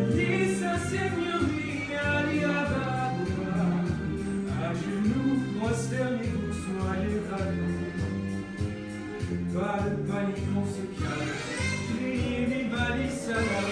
Lisa Signoria Liababa, à genoux, prosternez-vous, soyez ravis. Pas de panique, on se calme, criez viva Lisa.